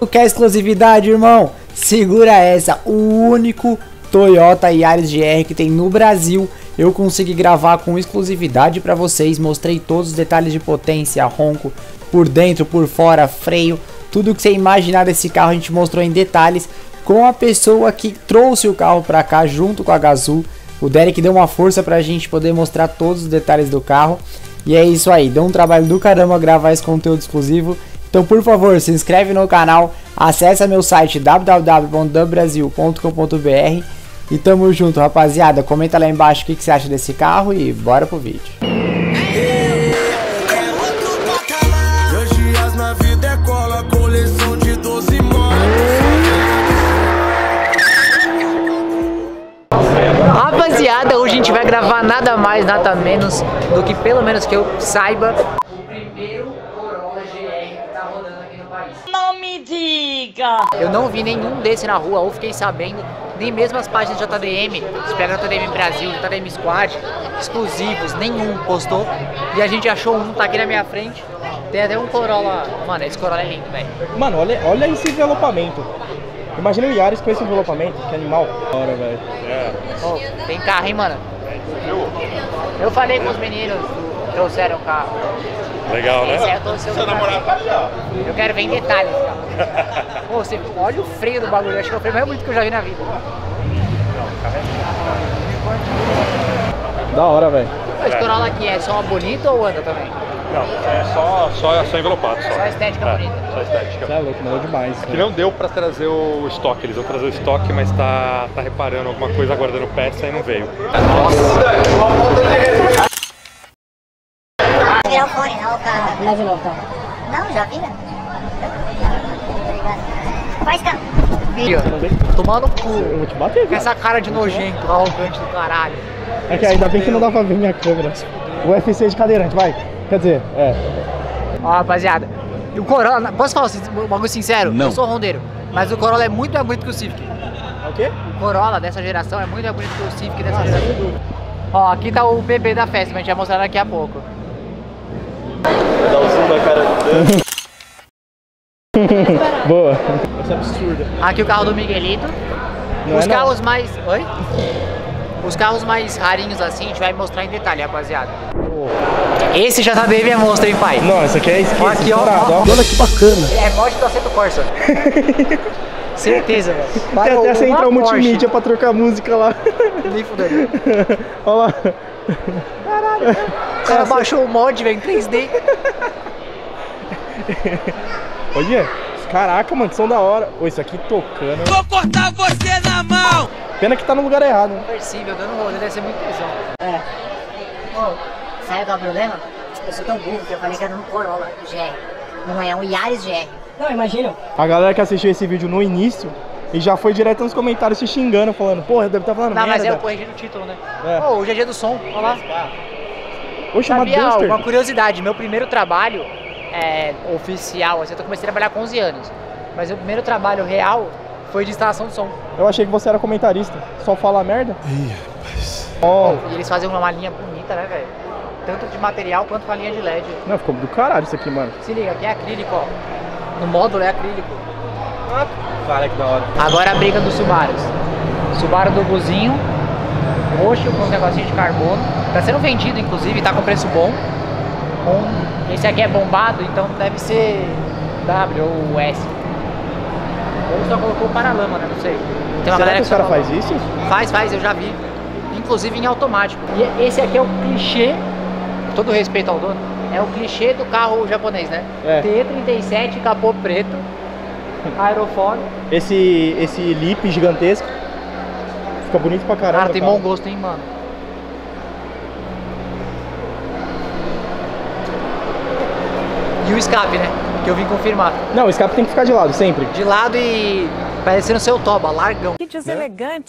Quer exclusividade, irmão? Segura essa, o único Toyota Yaris GR que tem no Brasil. Eu consegui gravar com exclusividade pra vocês, mostrei todos os detalhes de potência, ronco, por dentro, por fora, freio, tudo que você imaginar desse carro a gente mostrou em detalhes com a pessoa que trouxe o carro pra cá junto com a Gazoo. O Derek deu uma força pra gente poder mostrar todos os detalhes do carro. E é isso aí, deu um trabalho do caramba gravar esse conteúdo exclusivo. Então, por favor, se inscreve no canal, acessa meu site www.dubbrasil.com.br e tamo junto, rapaziada. Comenta lá embaixo o que você acha desse carro e bora pro vídeo. Rapaziada, hoje a gente vai gravar nada mais, nada menos do que, pelo menos que eu saiba, o primeiro Corolla GR que tá rodando aqui no país. Não me diga! Eu não vi nenhum desse na rua, ou fiquei sabendo, nem mesmo as páginas de JDM, se pega JDM Brasil, JDM Squad, exclusivos, nenhum postou. E a gente achou um, tá aqui na minha frente. Tem até um Corolla, mano, esse Corolla é lindo, velho. Mano, olha esse envelopamento. Imagina o Yaris com esse envelopamento, que animal. Bora, velho. Oh, tem carro, hein, mano? Eu falei com os meninos, trouxeram o carro. Legal, né? Eu quero ver em detalhes, cara. Pô, você olha o freio do bagulho, acho que é o freio mais bonito que eu já vi na vida. Da hora, velho. Esse Corolla aqui é só bonito ou anda também? Não, é só envelopado. Só estética bonita. Só estética. Você é louco, não é demais. Que não deu pra trazer o estoque, eles vão trazer o estoque, mas tá reparando alguma coisa, aguardando peça e não veio. Virar o fone, não, cara. Não de novo, tá? Não, já vira. Faz, cara. Tomar no cu. Eu vou te bater, Com velho. essa cara de nojento, arrogante do caralho. É que ainda bem que não dá pra ver minha câmera. O UFC de cadeirante, vai. Quer dizer, Ó, rapaziada, e o Corolla, posso falar um bagulho sincero? Não. Eu sou rondeiro, mas o Corolla é muito mais bonito que o Civic. É o quê? O Corolla dessa geração é muito mais bonito que o Civic dessa geração. Ó, aqui tá o bebê da festa, mas a gente vai mostrar daqui a pouco. Dá o zoom na cara do Boa. Essa é absurda. Aqui o carro do Miguelito. Não Os é carros mais... Oi? Os carros mais rarinhos assim, a gente vai mostrar em detalhe, rapaziada. Esse já tá bem minha mostra, hein, pai? Não, essa aqui é esquerda. Aqui, ó. Olha que bacana. É mod do Assetto Corsa. Certeza, velho. Tem até central multimídia pra trocar música lá. Nem fudeu. Olha lá. Caralho. O cara baixou o mod, velho, em 3D. Olha, caraca, mano, que som da hora. Ô, isso aqui tocando. Vou cortar você na mão! Pena que tá no lugar errado, né? Conversível, dando rolê, deve ser muito tesão. É. Pô, sabe qual é o problema? Eu sou tão burro que eu falei que era um Corolla GR. Não é um Yaris GR. Não, imagina. A galera que assistiu esse vídeo no início e já foi direto nos comentários se xingando, falando, porra, deve estar falando Não, merda. mas é o corrigir do título, né? É. Ô, o GG do som, olha lá. Oxe, uma Sabia, Duster. uma curiosidade, meu primeiro trabalho oficial, assim, eu comecei a trabalhar com 11 anos. Mas o primeiro trabalho real foi de instalação de som. Eu achei que você era comentarista. Só fala merda? Ih, rapaz. Ó. E eles fazem uma linha bonita, né, velho? Tanto de material quanto com a linha de LED. Não, ficou do caralho isso aqui, mano. Se liga, aqui é acrílico, ó. No módulo é acrílico. Cara, que da hora. Agora a briga dos Subarus. Subaru do Buzinho, roxo com um negocinho de carbono. Tá sendo vendido, inclusive, tá com preço bom. Esse aqui é bombado, então deve ser W ou S. Ou só colocou paralama, né? Não sei. Tem uma Será que galera os caras só fazem isso? Faz, eu já vi. Inclusive em automático. E esse aqui é o clichê, com todo respeito ao dono, é o clichê do carro japonês, né? É. T37, capô preto, aerofólio. Esse lip gigantesco. Fica bonito pra caramba. Cara, tem bom gosto, hein, mano? E o escape, né? Que eu vim confirmar. Não, o escape tem que ficar de lado, sempre. De lado e parecendo seu toba, largão. Que deselegante.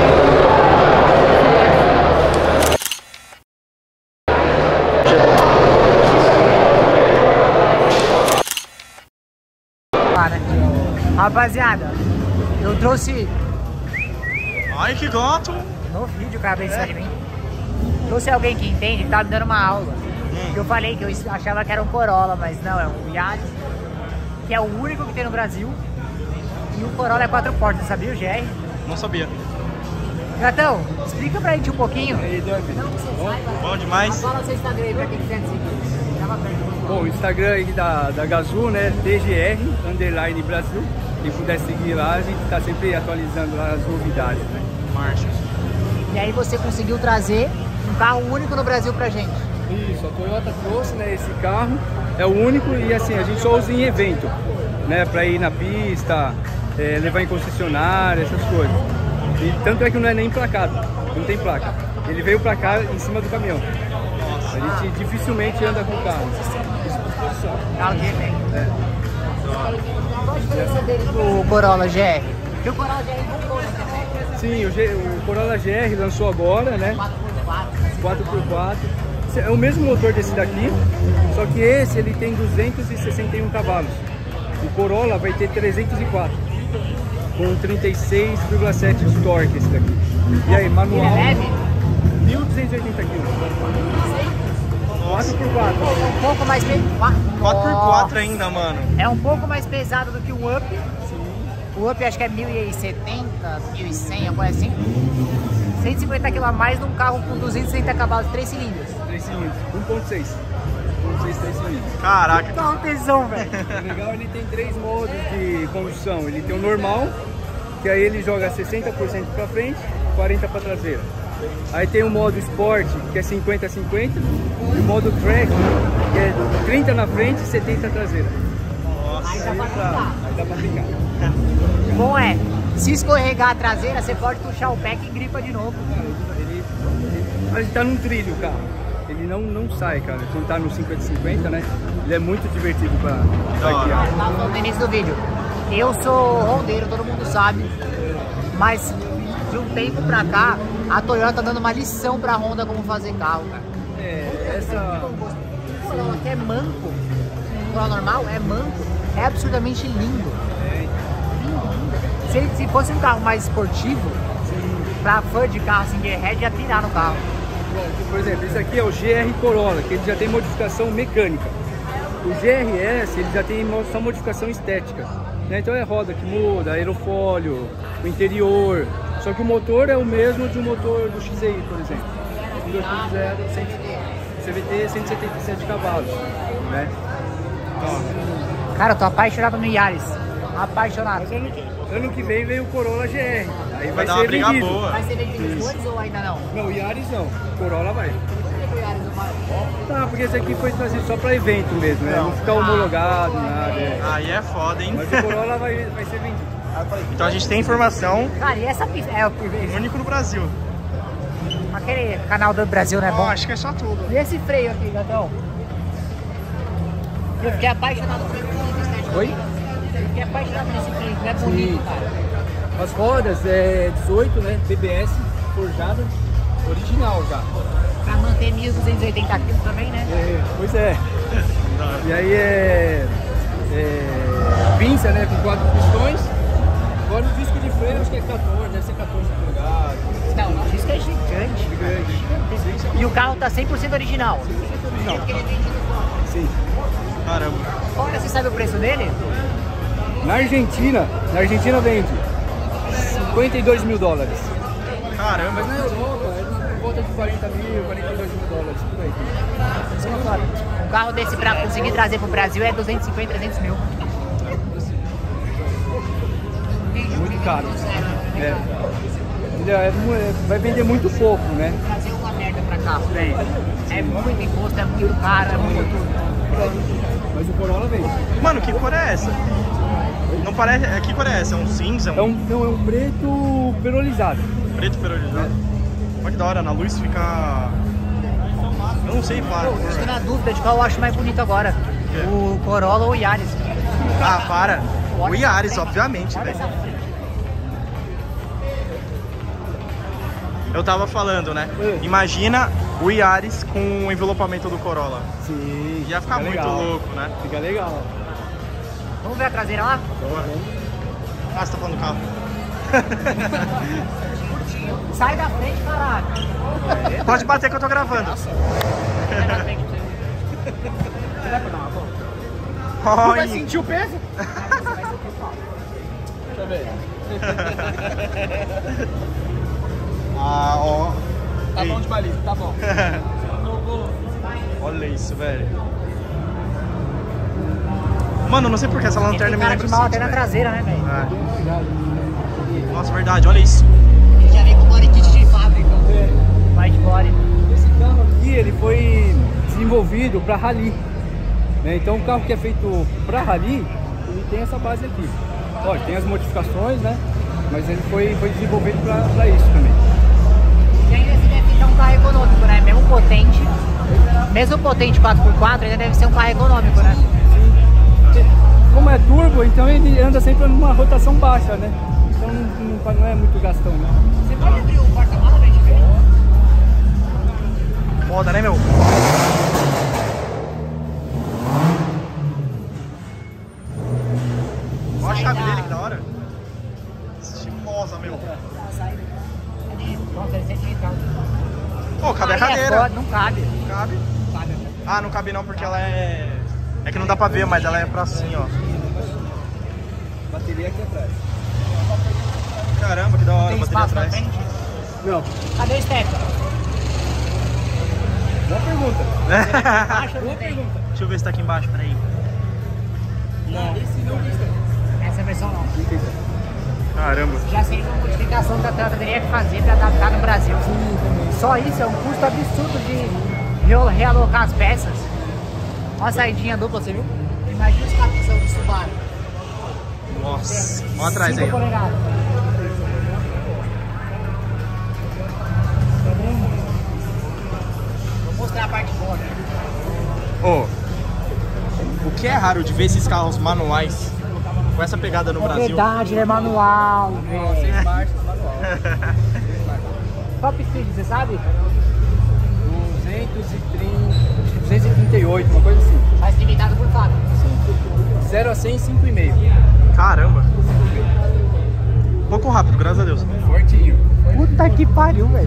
Rapaziada, eu trouxe Ai, que gato! no vídeo, cara, bem em cima de mim. Trouxe alguém que entende, que tá me dando uma aula. Que eu falei que eu achava que era um Corolla, mas não, é um Yaris, que é o único que tem no Brasil. E o Corolla é 4 portas, sabia o GR? Não sabia. Gatão, explica pra gente um pouquinho. Bom demais. Fala seu Instagram aí pra quem quiser seguir. Tava perto. Bom, o Instagram aí da Gazoo, né? DGR Brasil. Quem puder seguir lá, a gente tá sempre atualizando lá as novidades, né? Marcha. E aí você conseguiu trazer um carro único no Brasil pra gente. Isso, a Toyota trouxe, né, esse carro, é o único e assim, a gente só usa em evento, né, pra ir na pista, levar em concessionária, essas coisas. E tanto é que não é nem emplacado, não tem placa. Ele veio pra cá em cima do caminhão. A gente dificilmente anda com o carro. Carro de evento. Qual a diferença dele do Corolla GR? Porque o Corolla GR voltou na internet. Sim, o Corolla GR lançou agora, né, 4x4. É o mesmo motor desse daqui, só que esse ele tem 261 cavalos. O Corolla vai ter 304, com 36,7 de torque esse daqui. E aí, manual, Ele é leve? 1.280 kg. 4x4. Um pouco mais pesado. 4x4 ainda, mano. É um pouco mais pesado do que o Up. O Up acho que é 1070, 1100, alguma coisa assim. 150 kg a mais num carro com 260 cavalos, 3 cilindros. 3 cilindros, 1.6. 3 cilindros. Caraca. Dá uma tesão, velho. O legal, ele tem 3 modos de condução. Ele tem o normal, que aí ele joga 60% para frente, 40% para traseira. Aí tem o modo Sport, que é 50-50, e o modo Track, que é 30 na frente e 70 traseira. Aí dá pra brincar. Aí dá pra brincar. O bom é, se escorregar a traseira, você pode puxar o pé e gripa de novo. A gente tá num trilho, cara. Ele não sai, cara. Quando tá no 50-50, né? Ele é muito divertido pra guiar. Eu tava falando no início do vídeo. Eu sou rondeiro, todo mundo sabe. Mas de um tempo pra cá, a Toyota tá dando uma lição pra Honda como fazer carro, cara. O Corolla que é manco, o Corolla normal é manco, é absurdamente lindo. Se fosse um carro mais esportivo, pra fã de carro assim, gearhead, ia pirar no carro. Por exemplo, esse aqui é o GR Corolla, que ele já tem modificação mecânica. O GRS, ele já tem só modificação estética, né? Então é roda que muda, aerofólio, o interior. Só que o motor é o mesmo de um motor do XEI, por exemplo. Um 2.0, CVT 177 cavalos, né? Cara, eu tô apaixonado no Yaris. Apaixonado. Ano que vem veio o Corolla GR. Aí vai dar uma ser briga vendido. boa. Vai ser vendido os dois ou ainda não? Não, o Yaris não. O Corolla vai. Por que o Yaris não vai? Tá, porque esse aqui foi trazido só pra evento mesmo, né? Não ficar homologado, nada. Aí é foda, hein? Mas o Corolla vai ser vendido. Então a gente tem informação Cara, e essa pista? É, único no Brasil. aquele canal do Brasil não é bom? Acho que é só tudo. E esse freio aqui, gatão? Eu fiquei apaixonado por esse estético. Oi? Eu fiquei apaixonado nesse freio, que é bonito, cara. As rodas é 18, né? BBS, forjada, original já. Pra manter 1.280 kg também, né? Pois é. E aí é pinça, né? Com 4 pistões. Agora o disco de freio acho que é 14, deve ser 14 polegadas. Não, o disco é gigante. Grande. E o carro tá 100% original. Não. Porque ele é vendido fora. Sim. Caramba. Fora, você sabe o preço dele? Na Argentina vende 52 mil dólares. Caramba. Mas na Europa é por volta de 40 mil, 42 mil dólares, por aí. Um carro desse pra conseguir trazer pro Brasil é 250, 300 mil. Muito caro. Ele vai vender muito pouco, né? Trazer uma merda pra cá, velho. É muito imposto, é muito caro, é muito tudo. Mas o Corolla vem. Mano, que cor é essa? Não parece. Que cor é essa? É um cinza? É um preto perolizado. Preto perolizado? Olha que da hora, na luz fica. Eu não sei falar. Pô, estou na dúvida de qual eu acho mais bonito agora. O Corolla ou o Yaris. Ah, para! O Yaris, obviamente, Olha velho. essa frente. Eu tava falando, né? Imagina o Yaris com o envelopamento do Corolla. Sim. Ia ficar muito legal. louco, né? Fica legal. Vamos ver a traseira lá? Ah, você tá falando do carro. Sai da frente, caralho. Pode bater que eu tô gravando. Sai da frente. Oi. Sentiu o peso? Tá vendo? Ah, ó. Tá bom de baliza, tá bom. Olha isso, velho. Mano, não sei porque essa lanterna me cara lembra de mal o até City, na velho. traseira, né, velho? É. Nossa, verdade, olha isso. Ele já vem com body kit de fábrica. White body. Esse carro aqui, ele foi desenvolvido para rally. Né? Então, o carro que é feito para rally, ele tem essa base aqui. Ó, tem as modificações, né? Mas ele foi desenvolvido para isso também. E ainda assim deve ficar um carro econômico, né? Mesmo potente 4x4, ainda deve ser um carro econômico, né? Como é turbo, então ele anda sempre numa rotação baixa, né? Então não é muito gastão, né? Você pode abrir o porta-mala pra gente ver? Foda, né, meu? Olha a chave dele, que da hora. Estilosa, meu. Nossa, ele sempre entra. Pô, cabe a Aí cadeira. foda, não cabe. Cabe? Não cabe. Ah, não cabe não, porque ela é... É que não dá pra ver, mas ela é pra assim, ó. Bateria aqui atrás. Caramba, que da hora, Tem bateria espaço pra atrás. frente? Não, Cadê o step? boa pergunta. Baixa ou não tem? Deixa eu ver se tá aqui embaixo, peraí. Não, esse não tem step. Essa versão não. Caramba. Já seria uma modificação que a Toyota teria que fazer para adaptar no Brasil. Só isso é um custo absurdo de realocar as peças. Olha a saidinha dupla, você viu? Imagina os carros que são do Subaru. Nossa. Olha atrás 5 aí, ó. polegadas. Vou mostrar a parte boa, né? Ô, o que é raro de ver esses carros manuais com essa pegada no É Brasil? verdade, ele é manual, velho. 6 marchas, manual. Top speed, você sabe? 238, uma coisa assim. Mas limitado por fábrica. 0 a 100 em 5,5. Caramba. Pouco rápido, graças a Deus. Fortinho. Puta que pariu, velho.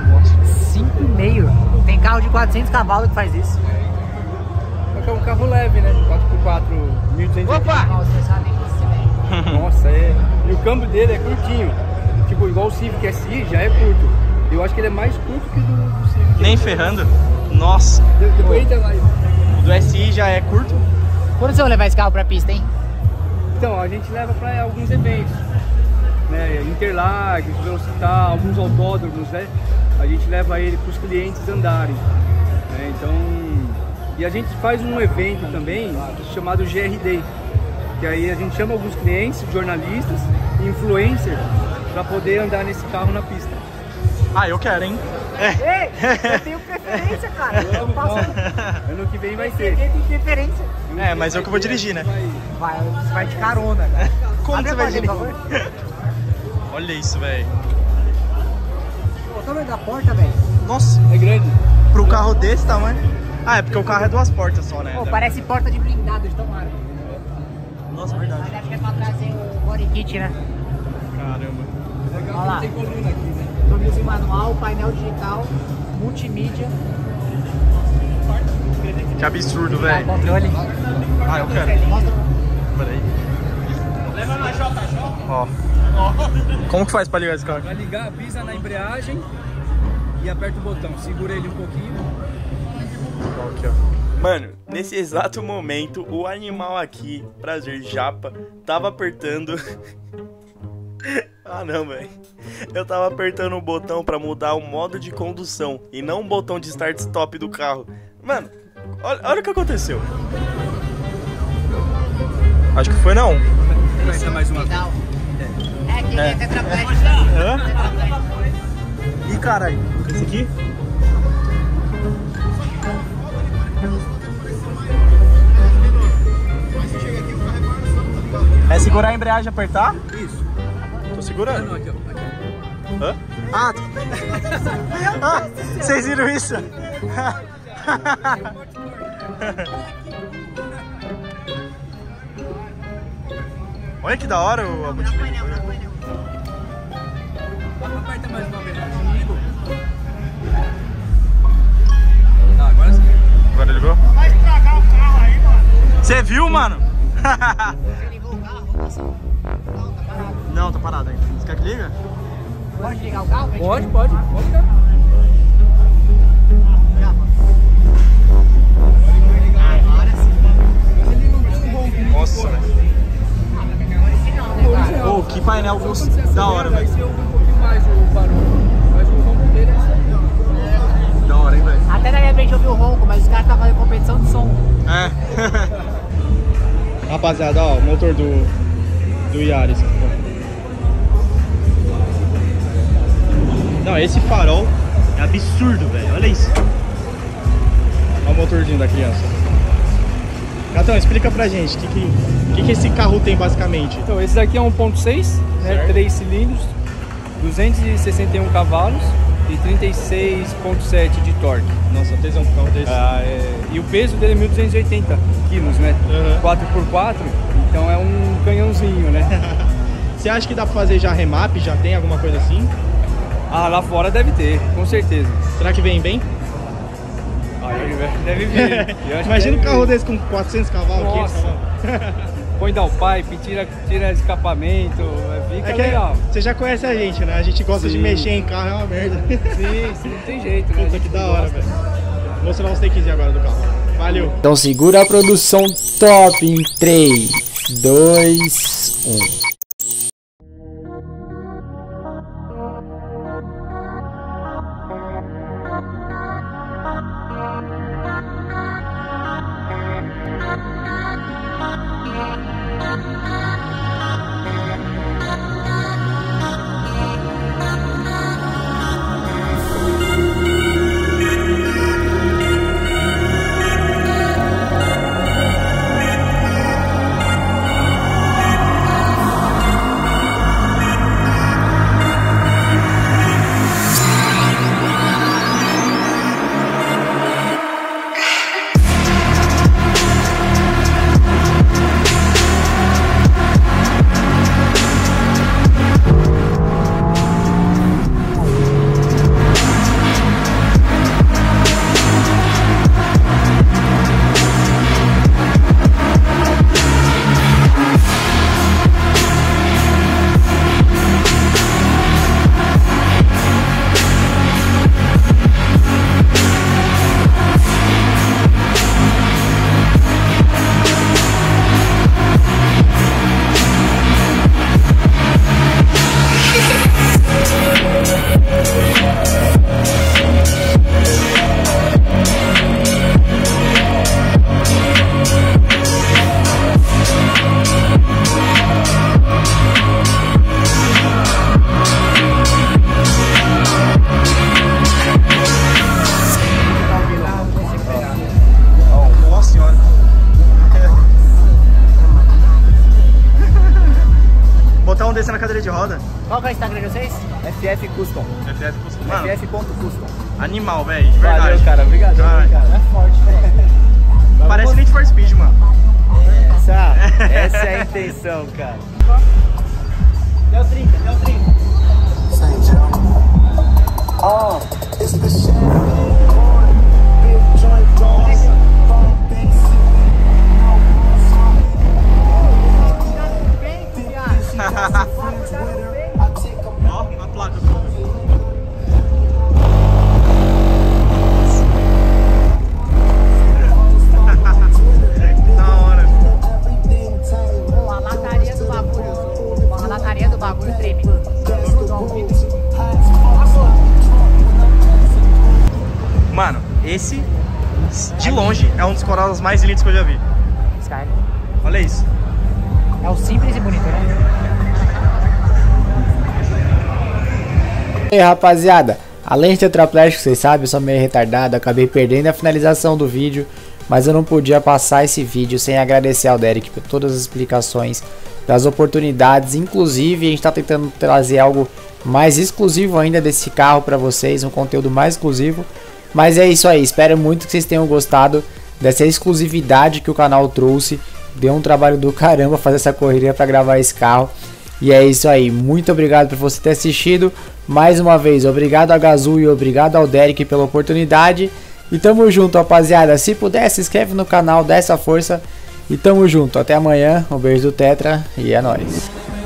5,5. Tem carro de 400 cavalos que faz isso. É um carro leve, né? 4x4, 1.200. Opa! Nossa, essa delícia, velho. Nossa, é. E o câmbio dele é curtinho. Tipo, igual o Civic SI já é curto. Eu acho que ele é mais curto que o do Civic. Nem ferrando. Nossa. Depois entra lá. O do SI já é curto. Quando você vai levar esse carro pra pista, hein? Então, a gente leva para alguns eventos. Né? Interlagos, Velocitar, alguns autódromos, né? A gente leva ele para os clientes andarem. Né? Então, e a gente faz um evento também chamado GRD. Que aí a gente chama alguns clientes, jornalistas, influencers, para poder andar nesse carro na pista. Ah, eu quero, hein? Ei, eu tenho preferência, cara. Eu passo... Ano que vem vai Esse ter. aqui tem preferência. É, mas eu que vou dirigir, né? Você vai de carona, cara. Como Abre você a vai porta, dirigir? por favor. Olha isso, velho. O tamanho da porta, velho. Nossa, É grande. pro carro desse tamanho. Ah, é porque o carro é 2 portas só, né? Pô, parece porta de blindado de tão largo. Nossa, verdade. Mas acho que é pra trazer o body kit, né? Caramba. Olha lá. Tem coluna aqui, né? Tornozelo manual, painel digital, multimídia. Que absurdo, Ah, velho. controle. Ah, eu quero. Mostra. Peraí. Leva na JJ. Ó. Como que faz pra ligar esse carro? Vai ligar, pisa na embreagem e aperta o botão. Segura ele um pouquinho. Aqui, ó. Mano, nesse exato momento, o animal aqui, prazer japa, tava apertando... Ah não, velho. Eu tava apertando o botão pra mudar o modo de condução e não o botão de start stop do carro. Mano, olha o que aconteceu. Acho que foi não. Vai dar mais uma vez. Pedal. É que ele é tetraplégico. Hã? Tetraplégico. Ih, caralho. Esse aqui? É segurar a embreagem e apertar? Isso. Tô segurando. Não, aqui, ó. Aqui. Hã? Ah, ah, vocês viram isso? Olha que da hora o multimídia. Aperta mais uma vez. Comigo. Ah, agora sim. Agora ligou? Vai estragar o carro aí, mano. Você viu, mano? Você ligou o carro, vamos passar. Não, tá parado. Quer que liga? Pode ligar o carro? Pode ligar. Agora sim. Nossa, velho. Pô, que painel da hora, Vai velho. ser um pouquinho mais o barulho, mas o ronco dele é isso. Da hora, hein, velho. Até na minha frente eu vi o ronco, mas os caras estavam fazendo competição de som. É. Rapaziada, ó, o motor do Yaris. Não, esse farol é absurdo, velho. Olha isso. Olha o motorzinho da criança. Gatão, explica pra gente o que esse carro tem basicamente. Então, esse daqui é 1.6, né, 3 cilindros, 261 cavalos e 36.7 de torque. Nossa, tesão pro carro desse. E o peso dele é 1.280 quilos, né? Uhum. 4x4, então é um canhãozinho, né? Você acha que dá pra fazer já remap? Já tem alguma coisa assim? Ah, lá fora deve ter, com certeza. Será que vem bem? Deve vir. Imagina um carro desse com 400 cavalos, 500 Nossa. cavalos. Põe downpipe, tira escapamento, fica É que legal. você já conhece a gente, né? A gente gosta de mexer em carro, é uma merda. Sim, não tem jeito, né? Puta, que da hora, velho. Vou mostrar os takezinhos agora do carro. Valeu. Então segura a produção top em 3, 2, 1. Desse na cadeira de roda. Qual que é o Instagram de vocês? FF Custom. FF Custom. Mano, FF.custom. animal, velho, de verdade. Valeu, cara. Obrigado, cara. É forte, velho. Parece Need for Speed, mano. Essa é a intenção, cara. Deu 30, deu 30. Ó, uma placa. Da hora. Pô, a lataria do bagulho, a lataria do bagulho treme. Mano, esse de longe é um dos Corollas mais lindos que eu já vi. Sky. Olha isso. É o simples e bonito, né? E aí, rapaziada, além de ter tetraplégico, vocês sabem, eu sou meio retardado, acabei perdendo a finalização do vídeo, mas eu não podia passar esse vídeo sem agradecer ao Derek por todas as explicações, das oportunidades, inclusive a gente está tentando trazer algo mais exclusivo ainda desse carro para vocês, um conteúdo mais exclusivo, mas é isso aí, espero muito que vocês tenham gostado dessa exclusividade que o canal trouxe, deu um trabalho do caramba fazer essa correria para gravar esse carro. E é isso aí, muito obrigado por você ter assistido, mais uma vez, obrigado a Gazul e obrigado ao Derek pela oportunidade, e tamo junto, rapaziada, se puder se inscreve no canal, dá essa força, e tamo junto, até amanhã, um beijo do Tetra, e é nóis.